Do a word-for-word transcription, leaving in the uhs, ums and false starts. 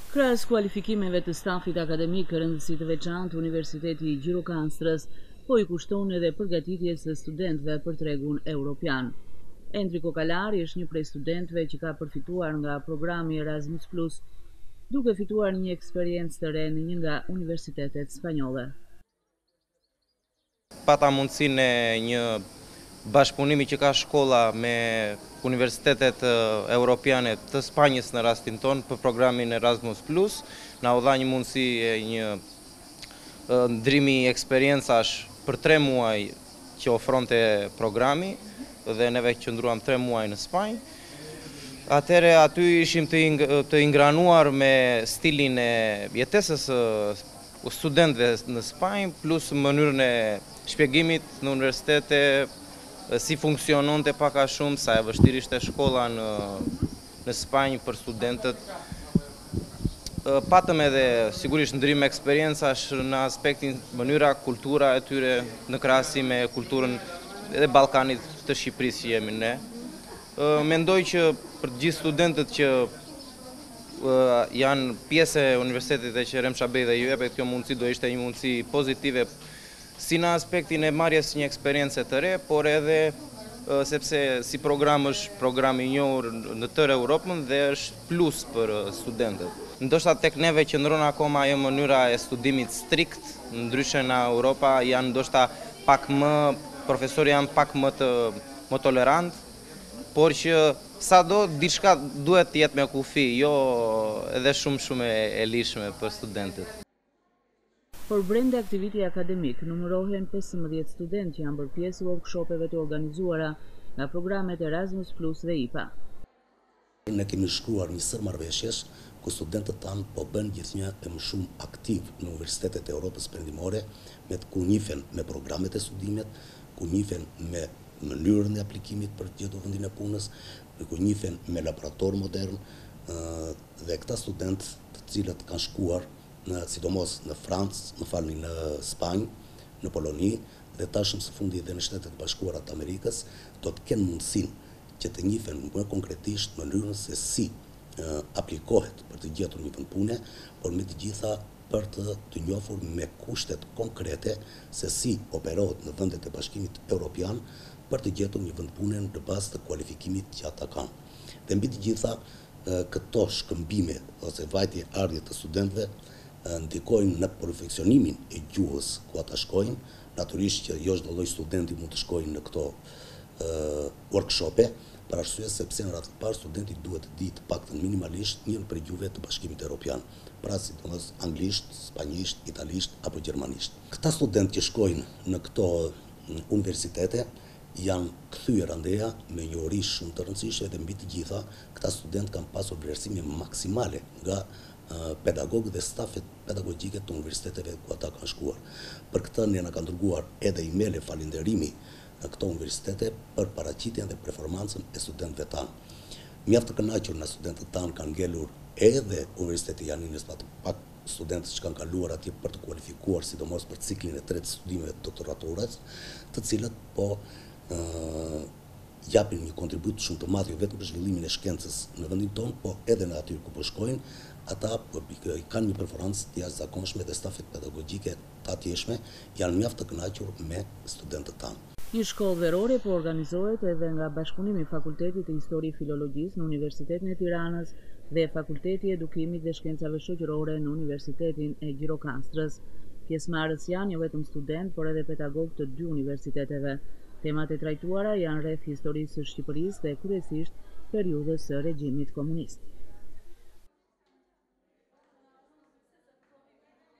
Krahas kualifikimeve të stafit akademik, rëndësi të veçantë Universiteti i Gjirokanstrës po i kushton edhe përgatitjes së studentëve për tregun europian. Endri Kokalari është një prej studentëve që ka përfituar nga programi Erasmus plus, duke fituar një eksperiencë të re në një nga universitetet spanjolle. Pata mundësinë e një bashkëpunimi që ka shkolla me universitetet europiane të Spanjës në rastin tonë për programin Erasmus plus, na u dha një mundësi e një ndrimi eksperiencash për tre muaj që ofronte programi dhe neve qëndruam tre muaj në Spanjë. Atëre aty ishim të ingranuar me stilin e jetesës studentëve në Spanjë, plus mënyrën e shpjegimit në universitete, si funksionon të paka shumë, sa e vështirë ishte shkolla në, në Spanjë për studentët. Patëm edhe sigurisht ndrim eksperjencash në aspektin mënyra, kultura e tyre në krahasim me kulturën edhe Ballkanit të Shqipërisë që jemi ne. Mendoj që për gjithë studentët që janë pjesë e universitetit e që Remsha Bej dhe ju jepet kjo mundësi, do ishte një mundësi pozitive si në aspektin e marrjes një eksperiencë të re, por edhe sepse si program është program i njohur në tërë Europën dhe është plus për studentët. Ndoshta tek neve qëndron akoma ajo mënyra e studimit strikt, ndryshe në Europa janë ndoshta pak më, profesorë janë pak më të më tolerant, por që sado diçka duhet të jetë me kufi, jo edhe shumë shumë e lishme për studentët. Por brenda aktiviteti akademik, numërohen pesëmbëdhjetë studentë që janë bërë pjesë workshopeve të organizuara nga programet Erasmus plus dhe I P A. Ne kemi shkruar një sër marrëveshjesh ku studentët tanë po bën gjithnjë e më shumë aktiv në universitetet e Europës Perëndimore, me të ku njihen me programet e studimit, ku njihen me mënyrën e aplikimit për të gjetur vendin e punës, ku njihen me laborator modern dhe këta studentë të cilët kanë shkuar në sidomos në Francë, në falni në Spanjë, në Poloni dhe tashmë së fundi dhe në Shtetet e Bashkuara të Amerikës, do të kenë mundësinë që të njihen më konkretisht mënyrën se si uh, aplikohet për të gjetur një vend pune, por me të gjitha për të të njohur me kushtet konkrete se si operohet në vendet e Bashkimit Evropian për të gjetur një vend pune në bazë të kualifikimit që ata kanë. Dhe mbi të gjitha uh, këto shkëmbime ose vajtje ardhje të studentëve ndikojnë në perfekcionimin e gjuhës ku ata shkojnë, natyrisht që jo çdo lloj studenti mund të shkojnë në këto uh, workshope, për arsye sepse në radhë të parë studenti duhet të ditë paktën minimalisht njën prej gjuhëve të Bashkimit Evropian, pra sidomos anglisht, spanjisht, italisht apo gjermanisht. Këta studentë që shkojnë në këto universitete janë kthyer andeja me një ori shumë të rëndësishme dhe mbi të gjitha këta studentë kanë pasur vlerësime maksimale nga pedagogë dhe stafet pedagogjike të universiteteve ku ata kanë shkuar. Për këtë ne na kanë dërguar edhe email falënderimi në këto universitete për paraqitjen dhe performancën e studentëve tanë. Mjaft të kënaqur në studentët tanë kanë ngelur edhe Universiteti Janinës, pa të pak studentët që kanë kaluar atje për të kualifikuar sidomos për ciklin e tretë të studimeve doktoraturës, të cilët po uh, japin një kontribut shumë të madh jo vetëm për zhvillimin e shkencës në vendin tonë, po edhe në aty ku po shkojnë, ata kanë një performancë të jashtëzakonshme dhe stafet pedagogjike të atjeshme janë mjaft të kënaqur me studentët tanë. Një shkollë verore po organizohet edhe nga bashkëpunimi i Fakultetit të Histori Filologjisë në Universitetin e Tiranës dhe Fakulteti i Edukimit dhe Shkencave Shoqërore në Universitetin e Gjirokanstrës. Pjesëmarrës janë jo vetëm studentë, por edhe pedagogë të dy universiteteve. Temat e trajtuara janë rreth historisë së Shqipërisë dhe kryesisht periudhës së regjimit komunist.